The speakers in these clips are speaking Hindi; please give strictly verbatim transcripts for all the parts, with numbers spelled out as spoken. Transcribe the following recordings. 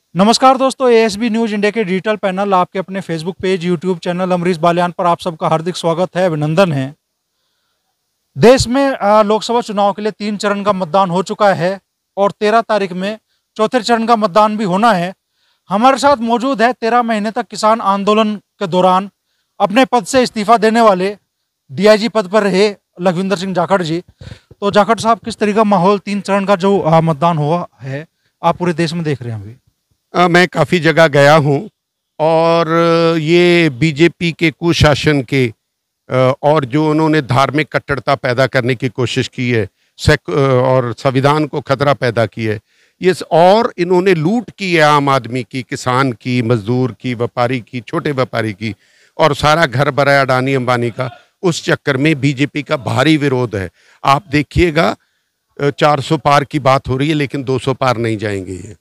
नमस्कार दोस्तों, एएसबी न्यूज इंडिया के डिजिटल पैनल आपके अपने Facebook page, YouTube channel Amrish Baliyan पर आप सबका हार्दिक स्वागत है, अभिनंदन है। देश में अ, लोकसभा चुनाव के लिए तीन चरण का मतदान हो चुका है और तेरह तारीख में चौथे चरण का मतदान भी होना है। हमारे साथ मौजूद है तेरह महीने तक किसान आंदोलन के दौरान अपने पद से इस्तीफा देने वाले डीआईजी पद पर रहे लखविंदर सिंह जाखड़ जी। तो जाखड़ साहब, किस तरीके का माहौल तीन चरण का जो अ, मतदान हुआ है आप पूरे देश में देख रहे हैं अभी? आ, मैं काफ़ी जगह गया हूँ और ये बीजेपी के कुशासन के आ, और जो उन्होंने धार्मिक कट्टरता पैदा करने की कोशिश की है, सेक और संविधान को खतरा पैदा की है, ये और इन्होंने लूट की है आम आदमी की, किसान की, मजदूर की, व्यापारी की, छोटे व्यापारी की, और सारा घर भरा अडानी अंबानी का। उस चक्कर में बीजेपी का भारी विरोध है। आप देखिएगा, चार सौ पार की बात हो रही है लेकिन दो सौ पार नहीं जाएंगे ये।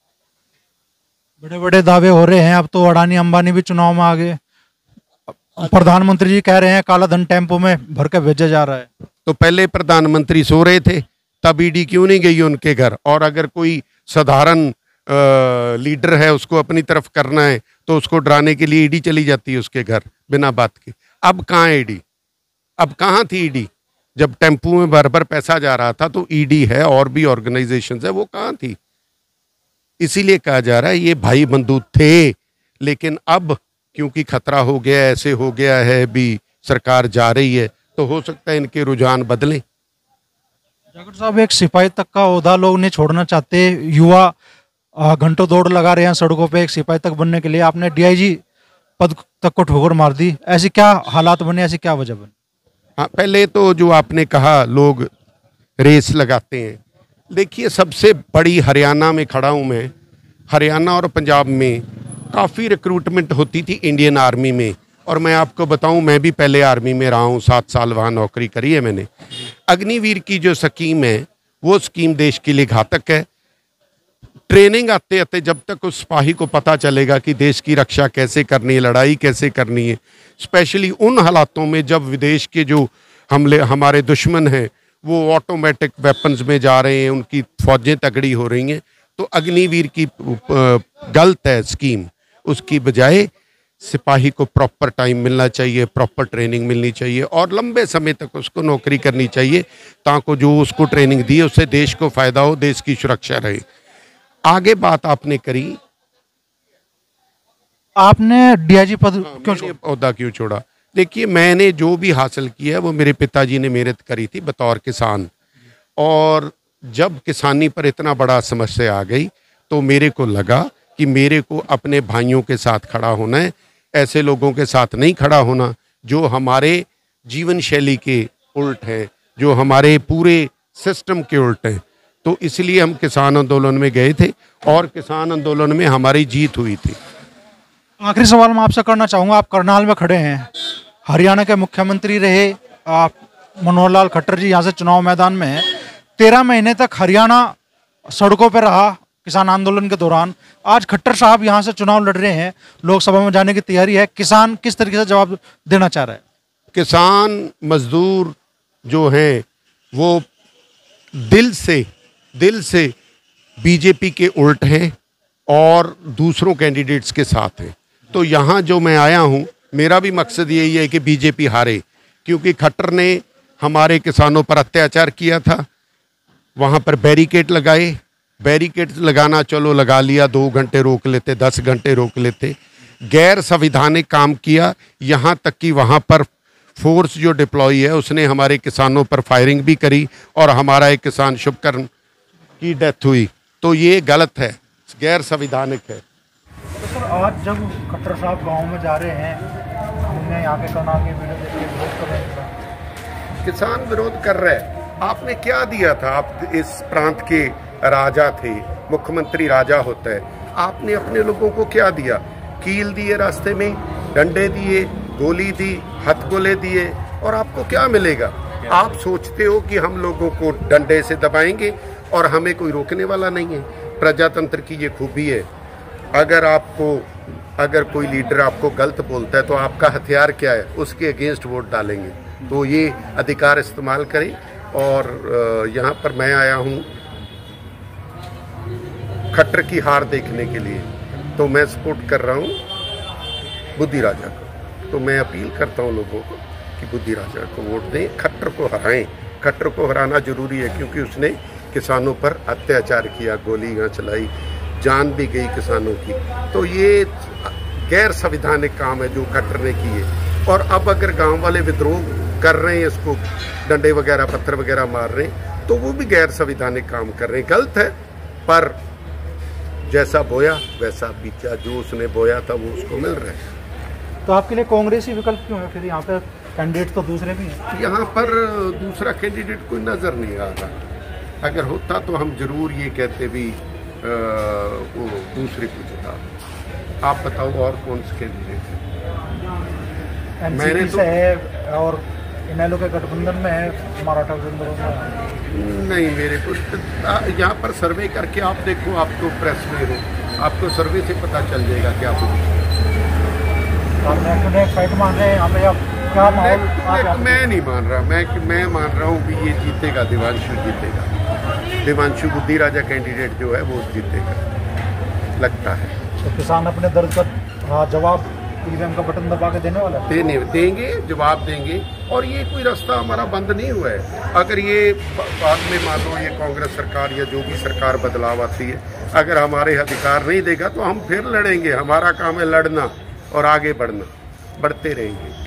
बड़े बड़े दावे हो रहे हैं, अब तो अडानी अंबानी भी चुनाव में आ गए। प्रधानमंत्री जी कह रहे हैं काला धन टेम्पो में भर के भेजा जा रहा है। तो पहले प्रधानमंत्री सो रहे थे, तब ईडी क्यों नहीं गई उनके घर? और अगर कोई साधारण लीडर है, उसको अपनी तरफ करना है तो उसको डराने के लिए ईडी चली जाती है उसके घर बिना बात के। अब कहाँ है ईडी? अब कहाँ थी ईडी? जब टेम्पो में भर भर पैसा जा रहा था तो ईडी है और भी ऑर्गेनाइजेशंस है, वो कहाँ थी? इसीलिए कहा जा रहा है ये भाई बंधु थे, लेकिन अब क्योंकि खतरा हो गया, ऐसे हो गया है, भी सरकार जा रही है, तो हो सकता है इनके रुझान बदलें। जाखड़ साहब, एक सिपाही तक का ओहदा लोग नहीं छोड़ना चाहते, युवा घंटों दौड़ लगा रहे हैं सड़कों पे एक सिपाही तक बनने के लिए। आपने डीआईजी पद तक को ठोकर मार दी, ऐसी क्या हालात बने, ऐसी क्या वजह बनी? हाँ, पहले तो जो आपने कहा लोग रेस लगाते हैं, देखिए सबसे बड़ी हरियाणा में खड़ा हूँ मैं। हरियाणा और पंजाब में काफ़ी रिक्रूटमेंट होती थी इंडियन आर्मी में, और मैं आपको बताऊं मैं भी पहले आर्मी में रहा हूँ, सात साल वहाँ नौकरी करी है मैंने। अग्निवीर की जो स्कीम है वो स्कीम देश के लिए घातक है। ट्रेनिंग आते आते जब तक उस सिपाही को पता चलेगा कि देश की रक्षा कैसे करनी है, लड़ाई कैसे करनी है, स्पेशली उन हालातों में जब विदेश के जो हमले हमारे दुश्मन हैं वो ऑटोमेटिक वेपन्स में जा रहे हैं, उनकी फौजें तगड़ी हो रही हैं, तो अग्निवीर की गलत है स्कीम। उसकी बजाय सिपाही को प्रॉपर टाइम मिलना चाहिए, प्रॉपर ट्रेनिंग मिलनी चाहिए और लंबे समय तक उसको नौकरी करनी चाहिए, ताकि जो उसको ट्रेनिंग दी है उससे देश को फायदा हो, देश की सुरक्षा रहे। आगे बात आपने करी, आपने डीआईजी पद हाँ, क्यों छोड़ा? ओहदा क्यों छोड़ा? देखिए, मैंने जो भी हासिल किया है वो मेरे पिताजी ने मेहनत करी थी बतौर किसान, और जब किसानी पर इतना बड़ा समस्या आ गई तो मेरे को लगा कि मेरे को अपने भाइयों के साथ खड़ा होना है, ऐसे लोगों के साथ नहीं खड़ा होना जो हमारे जीवन शैली के उल्ट हैं, जो हमारे पूरे सिस्टम के उल्ट हैं। तो इसलिए हम किसान आंदोलन में गए थे और किसान आंदोलन में हमारी जीत हुई थी। आखिरी सवाल मैं आपसे करना चाहूँगा, आप करनाल में खड़े हैं, हरियाणा के मुख्यमंत्री रहे आप मनोहर लाल खट्टर जी यहाँ से चुनाव मैदान में हैं। तेरह महीने तक हरियाणा सड़कों पर रहा किसान आंदोलन के दौरान। आज खट्टर साहब यहाँ से चुनाव लड़ रहे हैं, लोकसभा में जाने की तैयारी है। किसान किस तरीके से जवाब देना चाह रहा है? किसान मजदूर जो हैं वो दिल से दिल से बीजेपी के उल्ट हैं और दूसरों कैंडिडेट्स के साथ हैं। तो यहाँ जो मैं आया हूँ, मेरा भी मकसद यही है कि बीजेपी हारे, क्योंकि खट्टर ने हमारे किसानों पर अत्याचार किया था, वहाँ पर बैरिकेड लगाए। बैरिकेड लगाना चलो लगा लिया, दो घंटे रोक लेते, दस घंटे रोक लेते। गैर संवैधानिक काम किया, यहाँ तक कि वहाँ पर फोर्स जो डिप्लॉय है उसने हमारे किसानों पर फायरिंग भी करी और हमारा एक किसान शुभकर्म की डेथ हुई। तो ये गलत है, गैर संवैधानिक है। तो सर, आज जब खट्टर साहब गांव में जा रहे हैं, हमने यहाँ के करनाल के वीडियो देख के विरोध कर रहे हैं, किसान विरोध कर रहे हैं। आपने क्या दिया था? आप इस प्रांत के राजा थे, मुख्यमंत्री राजा होता है, आपने अपने लोगों को क्या दिया? कील दिए, रास्ते में डंडे दिए, गोली दी, हथगोले दिए, और आपको क्या मिलेगा? आप सोचते हो कि हम लोगों को डंडे से दबाएंगे और हमें कोई रोकने वाला नहीं है। प्रजातंत्र की ये खूबी है, अगर आपको अगर कोई लीडर आपको गलत बोलता है तो आपका हथियार क्या है? उसके अगेंस्ट वोट डालेंगे। तो ये अधिकार इस्तेमाल करें। और यहाँ पर मैं आया हूँ खट्टर की हार देखने के लिए, तो मैं सपोर्ट कर रहा हूँ बुद्धि राजा को। तो मैं अपील करता हूँ लोगों को कि बुद्धि राजा को वोट दें, खट्टर को हराएं। खट्टर को हराना जरूरी है क्योंकि उसने किसानों पर अत्याचार किया, गोलियां चलाई, जान भी गई किसानों की। तो ये गैर संवैधानिक काम है जो खट्टर ने किए। और अब अगर गांव वाले विद्रोह कर रहे हैं, इसको डंडे वगैरह पत्थर वगैरह मार रहे हैं, तो वो भी गैर संवैधानिक काम कर रहे हैं। गलत है, पर जैसा बोया वैसा बीजा, जो उसने बोया था वो उसको मिल रहा है। तो आपके लिए कांग्रेस ही विकल्प क्यों है? फिर यहाँ पे कैंडिडेट तो दूसरे भी हैं। यहाँ पर दूसरा कैंडिडेट कोई नजर नहीं आ रहा। अगर होता तो हम जरूर ये कहते भी आ, वो दूसरे को जिता। आप बताओ और कौन से कैंडिडेट है? मैंने तो है और इनेलो के गठबंधन में है मराठा गठबंधन। नहीं, मेरे को यहाँ पर सर्वे करके आप देखो, आप तो प्रेस में हो, आपको सर्वे से पता चल जाएगा क्या कुछ। मान रहे हैं यहाँ पे आप क्या माहौल? मैं, मैं नहीं मान रहा, मैं मैं मान रहा हूँ कि ये जीतेगा, देवांशु जीतेगा। देवांशु बुद्धि राजा कैंडिडेट जो है वो जीतेगा, लगता है। तो किसान अपने दर्द का जवाब ईवीएम का बटन दबा के देने वाला देने देंगे, जवाब देंगे। और ये कोई रास्ता हमारा बंद नहीं हुआ है। अगर ये बाद में मान लो ये कांग्रेस सरकार या जो भी सरकार बदलाव आती है, अगर हमारे अधिकार नहीं देगा तो हम फिर लड़ेंगे। हमारा काम है लड़ना और आगे बढ़ना, बढ़ते रहेंगे।